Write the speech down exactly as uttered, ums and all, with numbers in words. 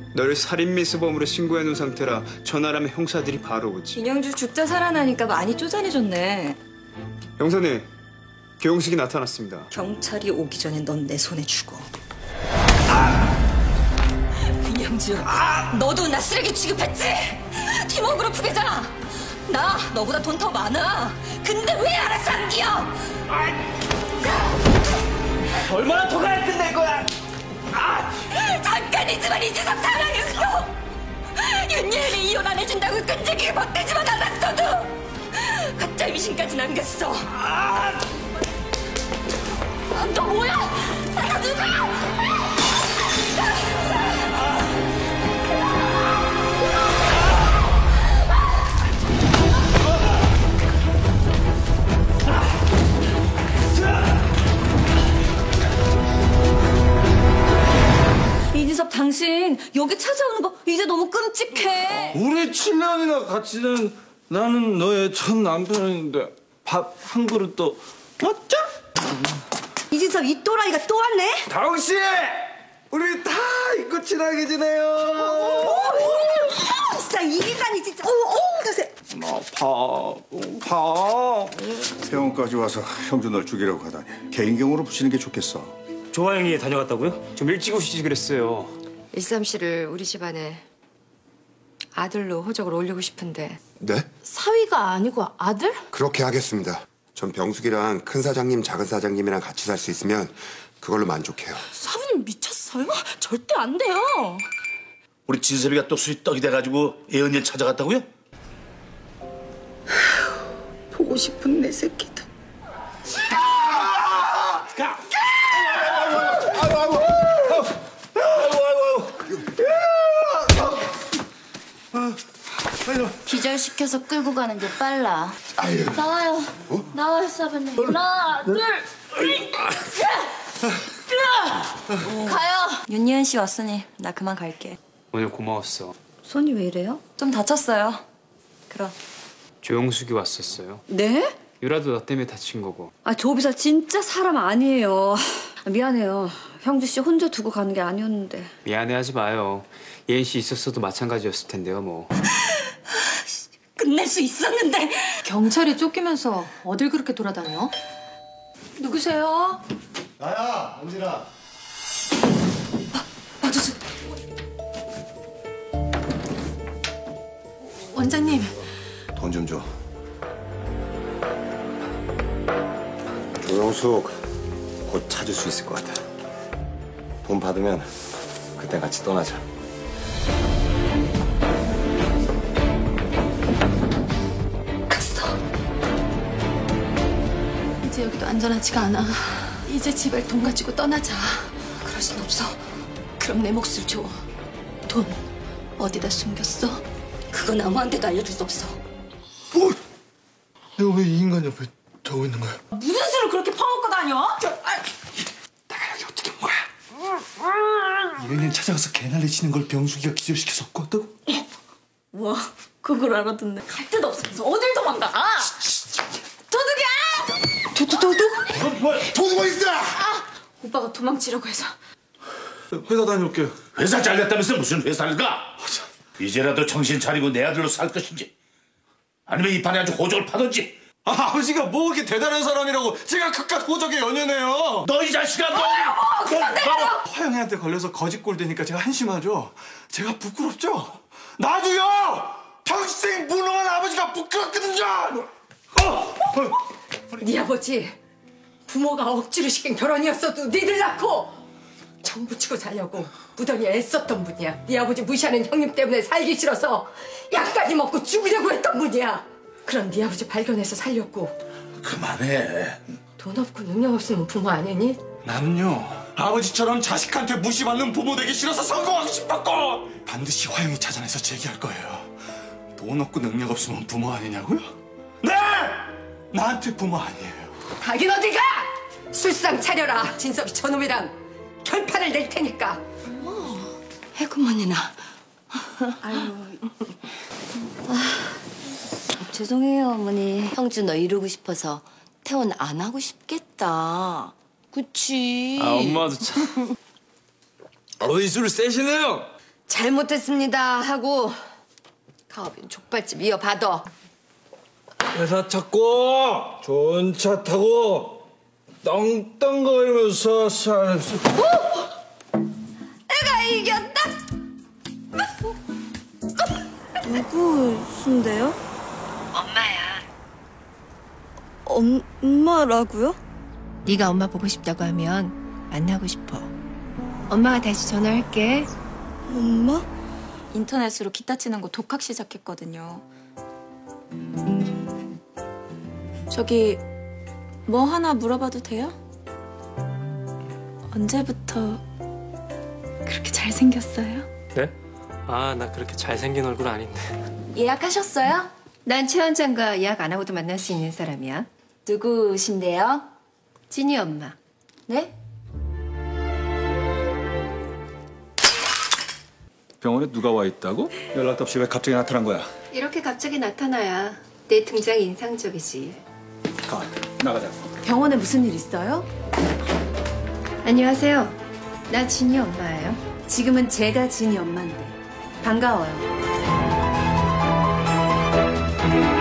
너를 살인 미수범으로 신고해놓은 상태라 전화라면 형사들이 바로 오지. 인영주 죽다 살아나니까 많이 쪼잔해졌네. 형사님, 교영식이 나타났습니다. 경찰이 오기 전에 넌 내 손에 죽어. 인영주, 너도 나 쓰레기 취급했지? 팀워크로 푸게잖아. 나 너보다 돈 더 많아. 근데 왜 알아서 안 끼어? 얼마나 더 가야 끝낼 거야? 잠깐이지만 이지섭 사랑했어. 윤예은이 이혼 안 해준다고 끈질기게 버티지만 않았어도 가짜 위신까지 남겼어. 아, 너 뭐야? 나 누구야? 이지섭, 당신 여기 찾아오는 거 이제 너무 끔찍해. 우리 칠 년이나 같이 는 나는 너의 첫 남편인데 밥 한 그릇도 어쩌? 이진섭, 이 또라이가 또 왔네? 당신! 우리 다 잊고 친하게 지내요. 진짜 이 인간이 진짜. 어, 어, 그새. 나 바보, 바보. 병원까지 와서 형주 널 죽이려고 하다니 개인경으로 붙이는 게 좋겠어. 조화영이 다녀갔다고요? 좀 일찍 오시지 그랬어요. 일삼 씨를 우리 집안에 아들로 호적을 올리고 싶은데. 네? 사위가 아니고 아들? 그렇게 하겠습니다. 전 병숙이랑 큰 사장님, 작은 사장님이랑 같이 살 수 있으면 그걸로 만족해요. 사위님 미쳤어요? 절대 안 돼요. 우리 진섭이가 또 술이 떡이 돼가지고 예은이를 찾아갔다고요? 보고 싶은 내 새끼들. 기절시켜서 끌고 가는 게 빨라. 아유. 나와요. 어? 나와요, 사부님. 하나, 둘, 가요. 윤예은 씨 왔으니 나 그만 갈게. 오늘 고마웠어. 손이 왜 이래요? 좀 다쳤어요. 그럼. 조영숙이 왔었어요. 네? 유라도 너 때문에 다친 거고. 아, 조비사 진짜 사람 아니에요. 미안해요. 형주 씨 혼자 두고 가는 게 아니었는데. 미안해하지 마요. 예은 씨 있었어도 마찬가지였을 텐데요, 뭐. 끝낼 수 있었는데. 경찰이 쫓기면서 어딜 그렇게 돌아다녀? 누구세요? 나야, 언진아. 아, 저, 저. 원장님. 돈 좀 줘. 조영숙 곧 찾을 수 있을 것 같아. 돈 받으면 그때 같이 떠나자. 갔어. 이제 여기도 안전하지가 않아. 이제 제발 돈 가지고 떠나자. 그럴 순 없어. 그럼 내 몫을 줘. 돈 어디다 숨겼어? 그건 아무한테도 알려줄 수 없어. 어? 내가 왜 이 인간 옆에 저고 있는 거야? 무슨 술을 그렇게 퍼먹고 다녀? 내가 여기 어떻게 온 거야? 예은이 찾아가서 개난리 치는 걸 병숙이가 기절시켜서 껐다고? 와, 그걸 알아듣네. 갈 데도 없으면서 어딜 도망가? 도둑이야! 도, 도, 도둑? 도둑 어딨어? 아, 오빠가 도망치려고 해서. 회사 다녀올게요. 회사 잘렸다면서 무슨 회사를 가? 이제라도 정신 차리고 내 아들로 살 것인지 아니면 이 판에 아주 호적을 파든지. 아, 아버지가 뭐 그렇게 대단한 사람이라고. 제가 그깟 호적에 연연해요. 너 이 자식아, 너! 너 화영이한테 걸려서 거짓골 되니까 제가 한심하죠. 제가 부끄럽죠. 나도요. 평생 무능한 아버지가 부끄럽거든요. 어, 어. 네 아버지 부모가 억지로 시킨 결혼이었어도 니들 낳고 정부 치고 살려고 무던히 애썼던 분이야. 네 아버지 무시하는 형님 때문에 살기 싫어서 약까지 먹고 죽으려고 했던 분이야. 그럼 네 아버지 발견해서 살렸고. 그만해. 돈 없고 능력 없으면 부모 아니니? 나는요, 아버지처럼 자식한테 무시받는 부모 되기 싫어서 성공하고 싶었고 반드시 화영이 찾아내서 제기할 거예요. 돈 없고 능력 없으면 부모 아니냐고요? 네! 나한테 부모 아니에요. 가긴 어디 가! 술상 차려라. 진섭이 저놈이랑 결판을 낼 테니까. 해구머니나. 아유. 죄송해요, 어머니. 형주 너 이루고 싶어서 퇴원 안 하고 싶겠다. 그치? 아, 엄마도 참. 어이 술 세시네요. 잘못했습니다 하고 가업인 족발집 이어받아. 회사 찾고 좋은 차 타고 떵떵거리면서 살 수. 내가 이겼다. 누구신데요? 엄마야. 엄마라고요? 네가 엄마 보고 싶다고 하면 만나고 싶어. 엄마가 다시 전화할게. 엄마? 인터넷으로 기타 치는 거 독학 시작했거든요. 저기 뭐 하나 물어봐도 돼요? 언제부터 그렇게 잘생겼어요? 네? 아, 나 그렇게 잘생긴 얼굴 아닌데. 예약하셨어요? 난 최 원장과 예약 안 하고도 만날 수 있는 사람이야. 누구신데요? 진이 엄마. 네? 병원에 누가 와 있다고? 연락도 없이 왜 갑자기 나타난 거야? 이렇게 갑자기 나타나야 내 등장이 인상적이지. 가, 나가자. 병원에 무슨 일 있어요? 안녕하세요. 나 진이 엄마예요. 지금은 제가 진이 엄마인데 반가워요.